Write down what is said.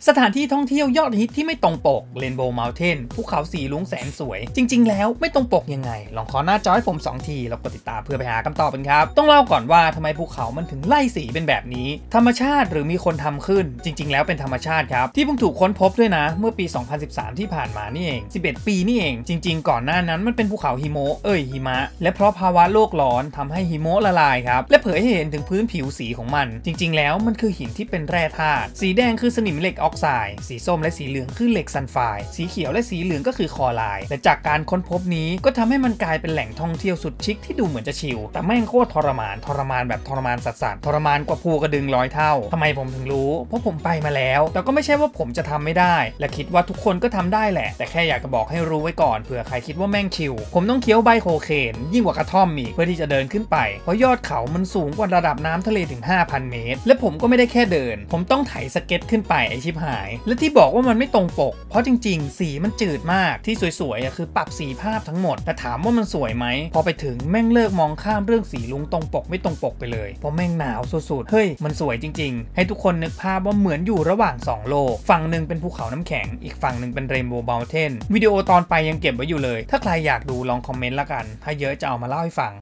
สถานที่ท่องเที่ยวยอดฮิตที่ไม่ตรงปก Rainbow Mountain ภูเขาสีลุ้งแสนสวยจริงๆแล้วไม่ตรงปกยังไงลองขอหน้าจอให้ผม2ทีแล้วกดติดตามเพื่อไปหาคำตอบกันครับต้องเล่าก่อนว่าทำไมภูเขามันถึงไล่สีเป็นแบบนี้ธรรมชาติหรือมีคนทำขึ้นจริงๆแล้วเป็นธรรมชาติครับที่เพิ่งถูกค้นพบด้วยนะเมื่อปี 2013 ที่ผ่านมานี่เอง11 ปีนี่เองจริงๆก่อนหน้านั้นมันเป็นภูเขาหิมะและเพราะภาวะโลกร้อนทำให้หิมะละลายครับและเผยให้เห็นถึงพื้นผิวสีของมันจริงๆแล้วมันคือหินที่เป็นแร่ธาตุสีแดงคือสนิมเหล็กออกไซด์สีส้มและสีเหลืองคือเหล็กซัลไฟด์สีเขียวและสีเหลืองก็คือคลอไรด์และจากการค้นพบนี้ก็ทำให้มันกลายเป็นแหล่งท่องเที่ยวสุดชิคที่ดูเหมือนจะชิลแต่แม่งโคตรทรมานแบบทรมานสัสๆทรมานกว่าภูกระดึง100 เท่าทำไมผมถึงรู้เพราะผมไปมาแล้วแต่ก็ไม่ใช่ว่าผมจะทำไม่ได้และคิดว่าทุกคนก็ทำได้แหละแต่แค่อยากจะบอกให้รู้ไว้ก่อนเผื่อใครคิดว่าแม่งชิลผมต้องเคี้ยวใบโคเคนยิ่งกว่ากระท่อมอีกเพื่อที่จะเดินขึ้นไปเพราะยอดเขามันสูงกว่าระดับน้ำทะเลถึง 5,000 เมตรและผมก็ไม่ได้แค่เดินผมต้องไถสเก็ตขึ้นไปไอชิบหายและที่บอกว่ามันไม่ตรงปกเพราะจริงๆสีมันจืดมากที่สวยๆคือปรับสีภาพทั้งหมดแต่ถามว่ามันสวยไหมพอไปถึงแม่งเลิกมองข้ามเรื่องสีลุ้งตรงปกไม่ตรงปกไปเลยเพราะแม่งหนาวสุดๆเฮ้ยมันสวยจริงๆให้ทุกคนนึกภาพว่าเหมือนอยู่ระหว่าง2โลกฝั่งหนึ่งเป็นภูเขาน้ำแข็งอีกฝั่งหนึ่งเป็นเรนโบว์เมลเทนวิดีโอตอนไปยังเก็บไว้อยู่เลยถ้าใครอยากดูลองคอมเมนต์ละกันถ้าเยอะจะเอามาเล่าให้ฟัง